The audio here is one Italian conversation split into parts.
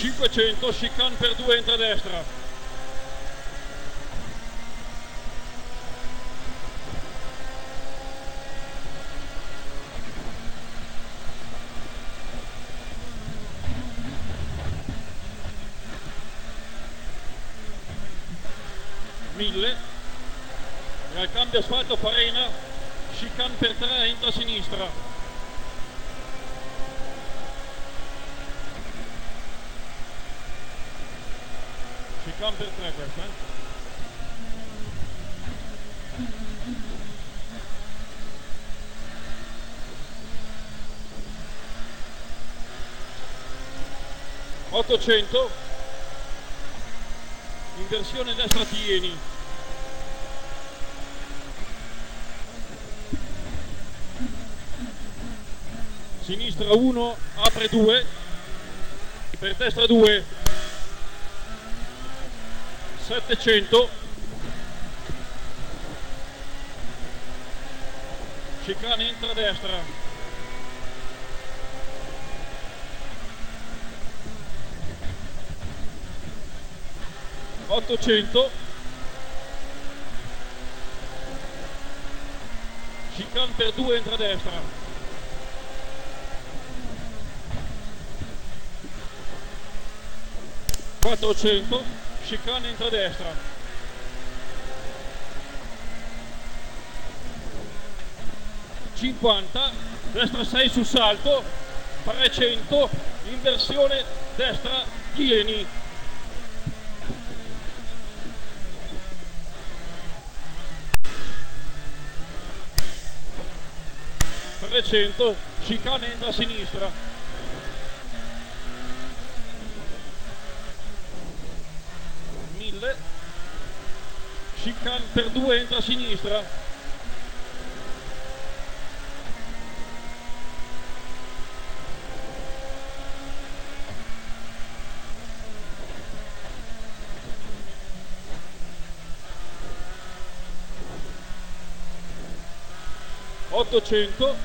500, chicane per 2, entra a destra. E al cambio asfalto Farena, chicane per 3, entra a sinistra. Chicane per 3 questa, eh? $800, inversione destra tieni. Sinistra 1, apre 2, per destra 2, 700, chicane entra a destra, 800, chicane per 2, entra a destra, 400, chicane entra a destra, 50, destra 6 sul salto, 300, inversione destra tieni, 300, chicane entra a sinistra, 1000, chicane per 2, entra a sinistra, 800,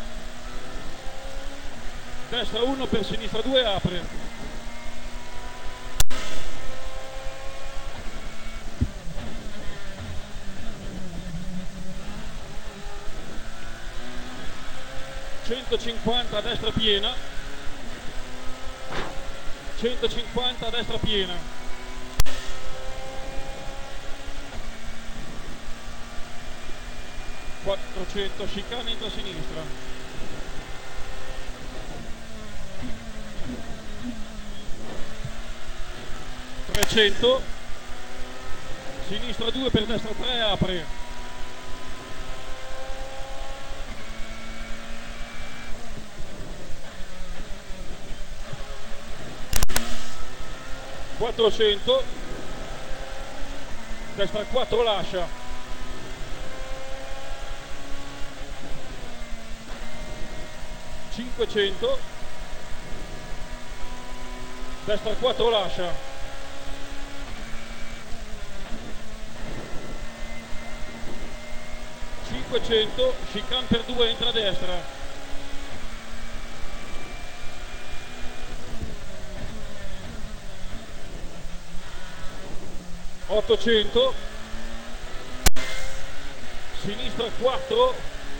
destra 1 per sinistra 2, apre, 150 a destra piena, 150 a destra piena, 400, chicane entra a sinistra, 300, sinistra 2 per destra 3, apre, 400, destra 4 lascia, 500, destra 4 lascia, 500, chicane per 2, entra a destra, 800, sinistra 4,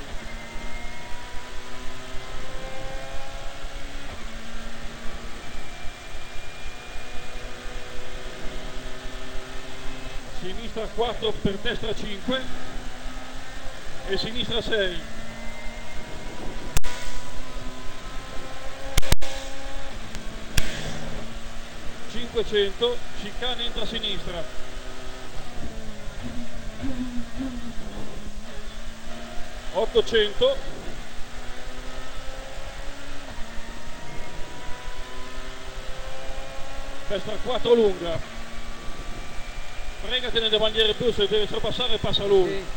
sinistra 4 per destra 5 e sinistra 6, 500, chicane entra a sinistra, 800, destra 4 lunga, fregatene le bandiere blu, se deve sorpassare passa lui, sì.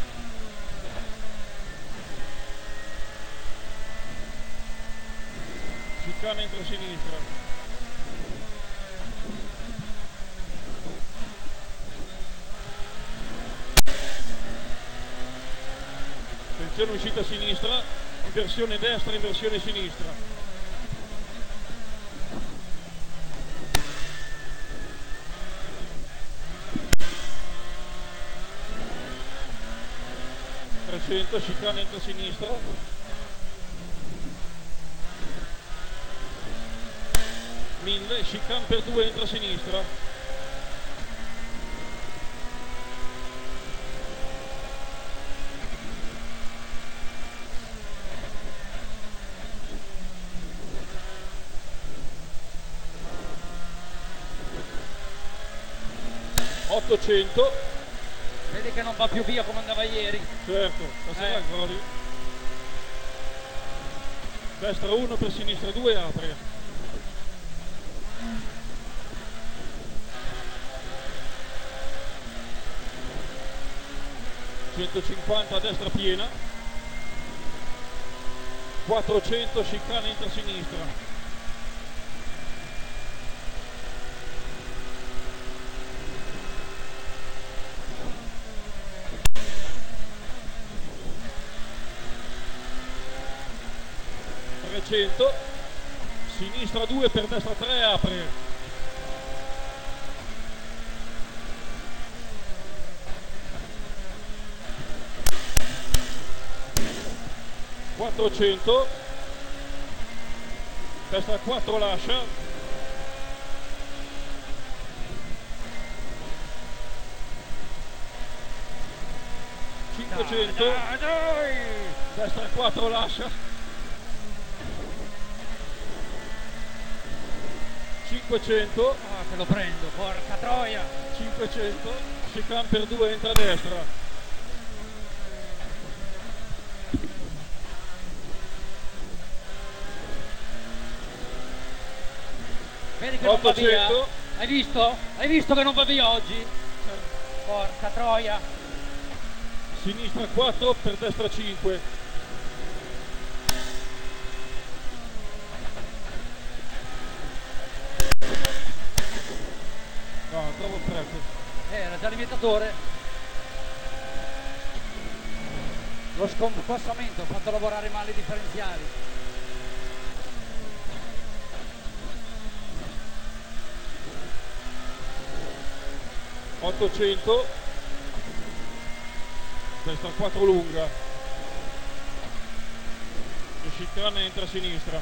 Chicane entra a sinistra, attenzione uscita a sinistra, inversione destra, inversione sinistra, 800, chicane entra a sinistra. 1000, chicane per 2 entra a sinistra. 800. Vedi che non va più via come andava ieri. Certo, stasera godi. Destra 1 per sinistra 2, apre. ...150 a destra piena... ...400 chicane entra a sinistra... ...300... ...sinistra 2 per destra 3, apre... 400, destra 4 lascia, 500, destra 4 lascia, 500, che lo prendo, porca troia, 500, chicane per 2 entra a destra. Vedi che non va via? Hai visto? Hai visto che non va via oggi? Porca troia! Sinistra 4 per destra 5. No, trovo il prezzo. Era già limitatore. Lo scompassamento, ho fatto lavorare male i differenziali. 800, destra 4 lunga, e chicane entra a sinistra.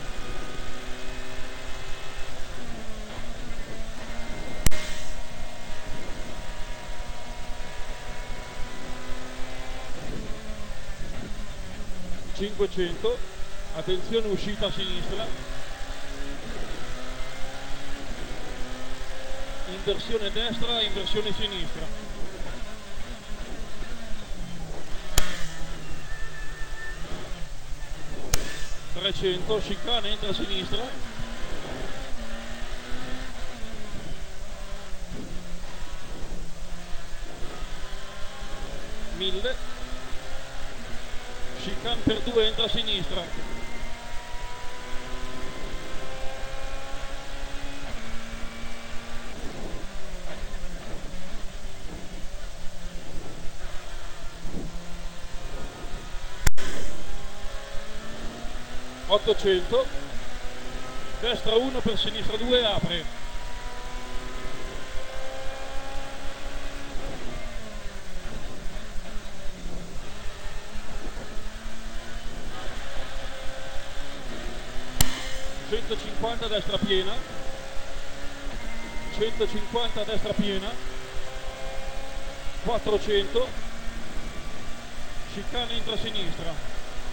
500, attenzione uscita a sinistra. Inversione destra, inversione sinistra. 300, chicane entra a sinistra. 1000, chicane per 2 entra a sinistra. 800, destra 1 per sinistra 2, apre. 150 destra piena, 150 destra piena, 400, chicane entra a sinistra.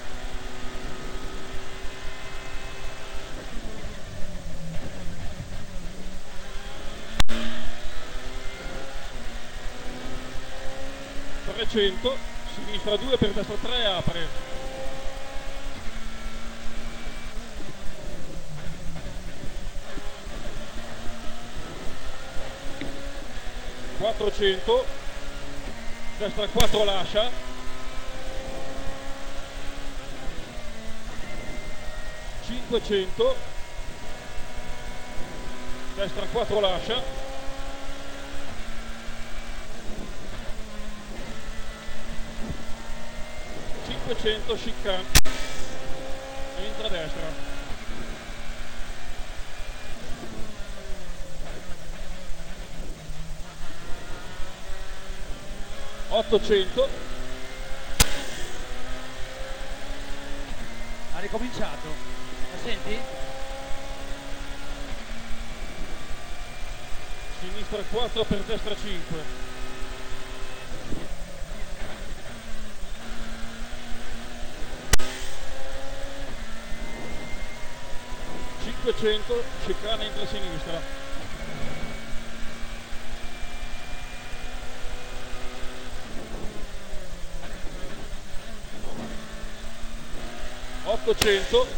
300, sinistra 2 per destra 3, apre. 400, destra 4 lascia. 500, destra 4 lascia. 500, chicane entra a destra. 800, ricominciato. La senti? Sinistra 4 per destra 5. 500, chicane entra a sinistra. Ottocento.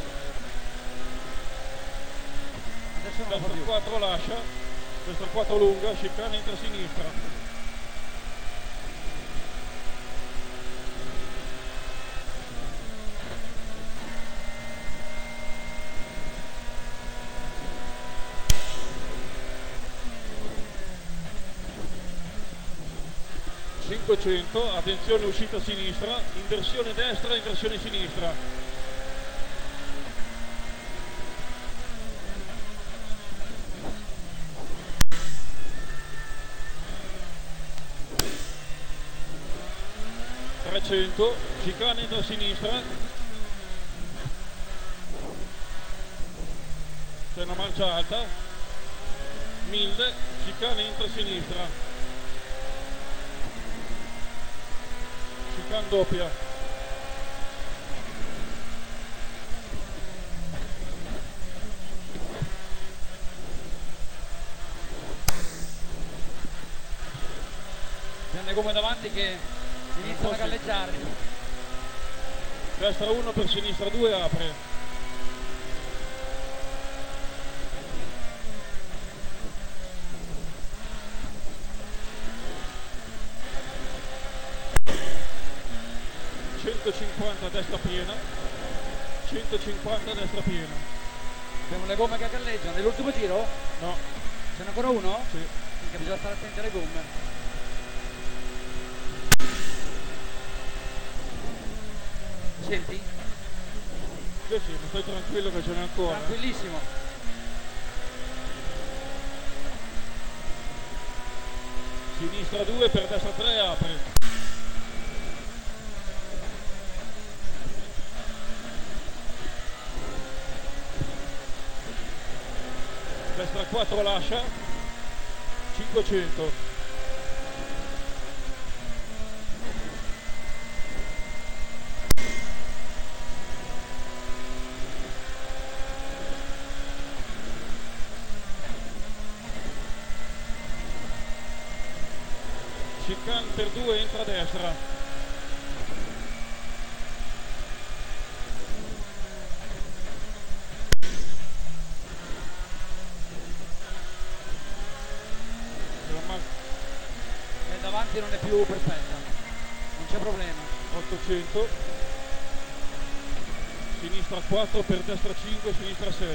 Adesso non Destra 4 lascia, destra 4 lunga, chicane entra a sinistra. Attenzione, uscita a sinistra, inversione destra, inversione sinistra. Trecento, chicane entra a sinistra. C'è una marcia alta. 1000, chicane entra a sinistra. Chicane doppia. C'è le gomme davanti che iniziano a galleggiare. Destra 1 per sinistra 2, apre. Destra piena, 150 destra piena. Abbiamo le gomme che galleggiano. Nell'ultimo giro? No. Ce n'è ancora uno? Sì. Perché bisogna stare attenti alle gomme. Senti? Sì, ma stai tranquillo che ce n'è ancora. Tranquillissimo. Sinistra 2 per destra 3, apre. Destra 4 lascia, 500. Chicane per 2 entra a destra. Davanti non è più perfetta, non c'è problema. 800, sinistra 4 per destra 5, sinistra 6.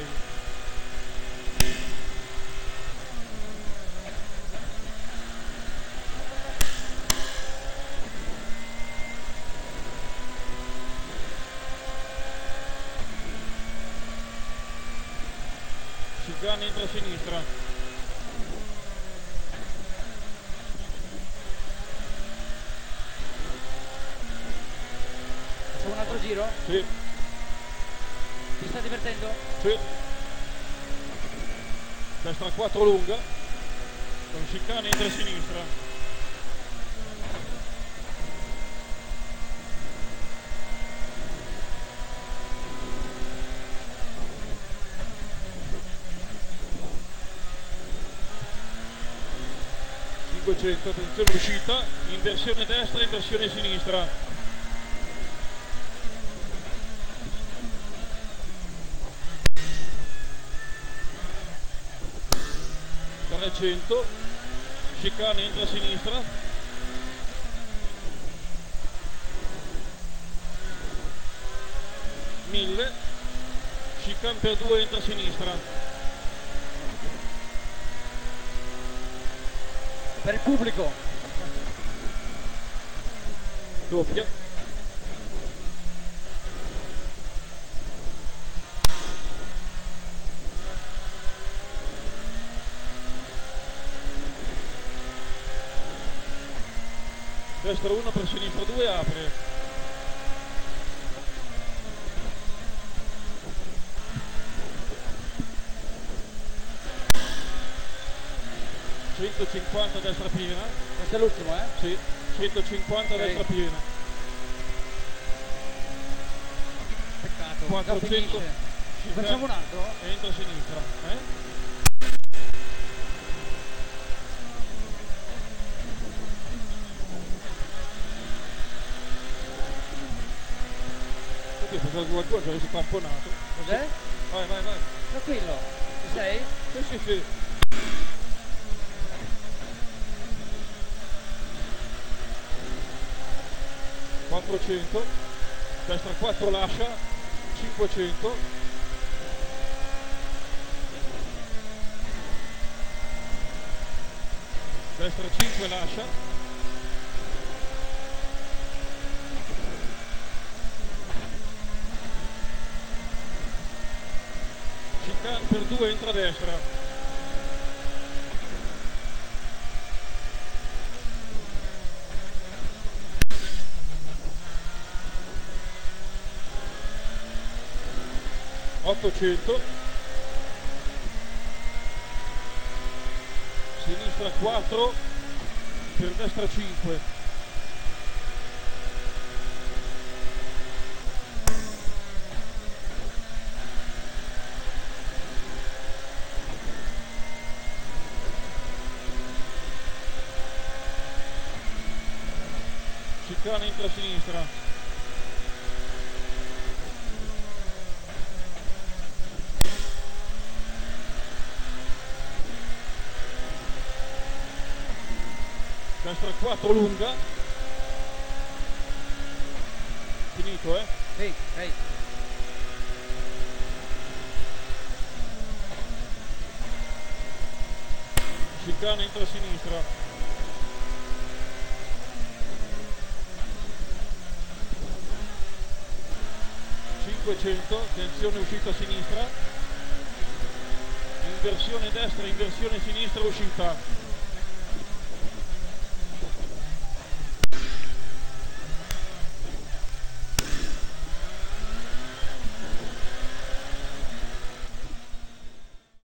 Chicane entra a sinistra. Un altro giro? Sì. Ti stai divertendo? Sì. Destra 4 lunga, con chicane entra a sinistra. Attenzione uscita, inversione destra, inversione sinistra. 300, chicane entra a sinistra. 1000, chicane per 2 entra a sinistra. Per il pubblico. Doppia. Destra 1 per sinistra 2, apre. 150 destra piena. Questo è l'ultimo, eh? Sì, 150 Okay. destra piena. Peccato, 400. già finisce. Facciamo un altro? Entra a sinistra, eh? Perché qualcuno già si tamponato. Cos'è? Vai. Tranquillo, ci sei? Sì. 400, destra 4 lascia, 500, destra 5 lascia, chicane per 2 entra a destra. $800, sinistra 4, per destra 5, chicane entra a sinistra, destra 4 lunga, finito, Sì. chicane entra a sinistra, $500, attenzione uscita a sinistra, inversione destra, inversione sinistra, uscita,